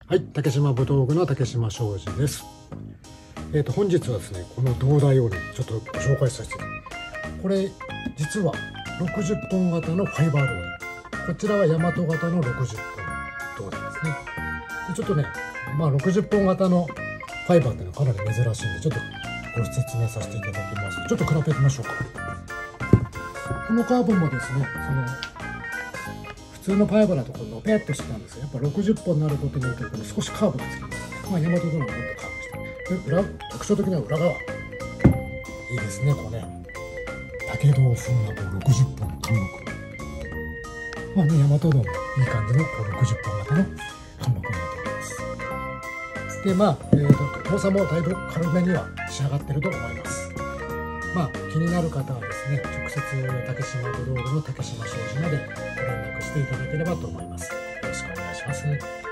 はい、竹島武道具の竹島昌司です。本日はですね、この胴台をね、ちょっとご紹介させていただきます。これ、実は60本型のファイバー胴台。こちらは大和型の60本胴台ですね。でちょっとね、60本型のファイバーっていうのはかなり珍しいんで、ちょっとご説明させていただきます。ちょっと比べてみましょうか。このカーブもですね、普通のファイバーだとこうのぺっとしてたんですよ。やっぱ60本になることによってこれ少しカーブがつきます。大和ドロももっとカーブしてで特徴的な裏側いいですね。こうね、竹刀風なこう60本の貫禄、大和ドロもいい感じのこう60本型の貫禄になっております。で重さもだいぶ軽めには仕上がってると思います。気になる方はですね、直接竹島武道具の竹島昌司までご連絡していただければと思います。よろしくお願いします。